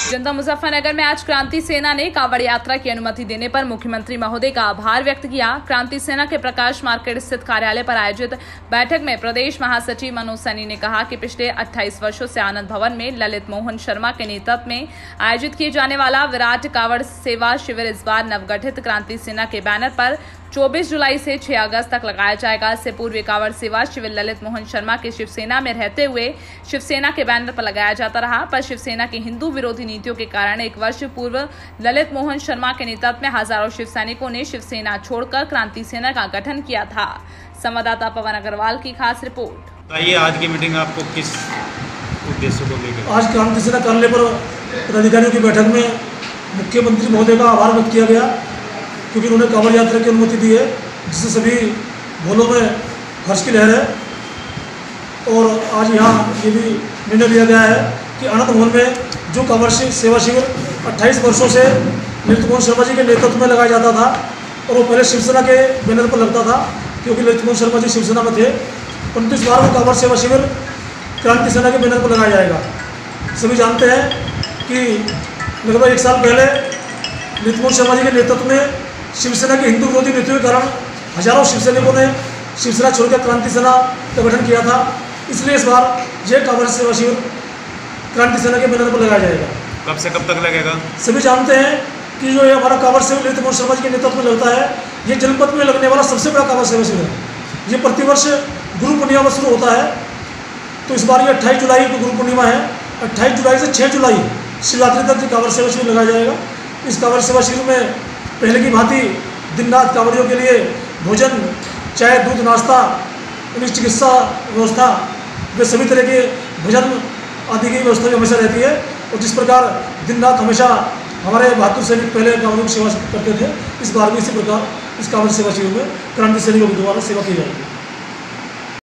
जनता मुजफ्फरनगर में आज क्रांति सेना ने कांवड़ यात्रा की अनुमति देने पर मुख्यमंत्री महोदय का आभार व्यक्त किया। क्रांति सेना के प्रकाश मार्केट स्थित कार्यालय पर आयोजित बैठक में प्रदेश महासचिव मनोज सैनी ने कहा कि पिछले 28 वर्षों से आनंद भवन में ललित मोहन शर्मा के नेतृत्व में आयोजित किए जाने वाला विराट कांवड़ सेवा शिविर इस बार नवगठित क्रांति सेना के बैनर पर 24 जुलाई से 6 अगस्त तक लगाया जाएगा। इससे पूर्व कांवड़ सेवा शिविर ललित मोहन शर्मा के शिवसेना में रहते हुए शिवसेना के बैनर पर लगाया जाता रहा, पर शिवसेना की हिंदू विरोधी नीतियों के कारण 1 वर्ष पूर्व ललित मोहन शर्मा के नेतृत्व में हजारों शिव सैनिकों ने शिवसेना छोड़कर क्रांति सेना का गठन किया था। संवाददाता पवन अग्रवाल की खास रिपोर्ट। आइए, आज की मीटिंग आपको किस उद्देश्य को लेकर? आज क्रांति सेना कार्यालय पर अधिकारियों की बैठक में मुख्यमंत्री महोदय का आभार व्यक्त किया गया, क्योंकि उन्होंने कांवड़ यात्रा की अनुमति दी है, जिससे सभी भोलों में हर्ष की लहर है। और आज यहाँ ये भी निर्णय लिया गया है कि आनंद भवन में जो कांवड़ सेवा शिविर 28 वर्षों से ललित मोहन शर्मा जी के नेतृत्व में लगाया जाता था, और वो पहले शिवसेना के बैनर पर लगता था, क्योंकि ललित मोहन शर्मा जी शिवसेना में थे, परंतु इस बार वो कांवड़ सेवा शिविर क्रांति सेना के बैनर पर लगाया जाएगा। सभी जानते हैं कि लगभग 1 साल पहले ललित मोहन शर्मा जी के नेतृत्व में शिवसेना की हिंदू विरोधी नीतियों के कारण हजारों शिव सैनिकों ने शिवसेना छोड़कर क्रांति सेना का गठन किया था। इसलिए इस बार यह कांवड़ सेवा शिविर क्रांति सेना के बैनर पर लगाया जाएगा। कब से कब तक लगेगा? सभी जानते हैं कि जो ये हमारा कांवड़ सेवा ललित मोहन शर्मा जी के नेतृत्व में लगता है, ये जनपद में लगने वाला सबसे बड़ा कांवड़ सेवा शिविर है। ये प्रतिवर्ष गुरु पूर्णिमा में शुरू होता है, तो इस बार ये 28 जुलाई को गुरु पूर्णिमा है। 28 जुलाई से 6 जुलाई शिवरात्रि तक कांवड़ सेवा शिविर लगाया जाएगा। इस कांवड़ सेवा शिविर में पहले की भांति दिन रात कांवड़ियों के लिए भोजन, चाय, दूध, नाश्ता, उनकी चिकित्सा व्यवस्था, वे सभी तरह के भोजन आदि की व्यवस्था भी हमेशा रहती है। और जिस प्रकार दिन रात हमेशा हमारे बहादुर सैनिक पहले कांवड़ियों की सेवा करते थे, इस बार भी इसी प्रकार इस कांवड़ सेवा शिविर में क्रांति सैनिकों के द्वारा सेवा की जाएगी।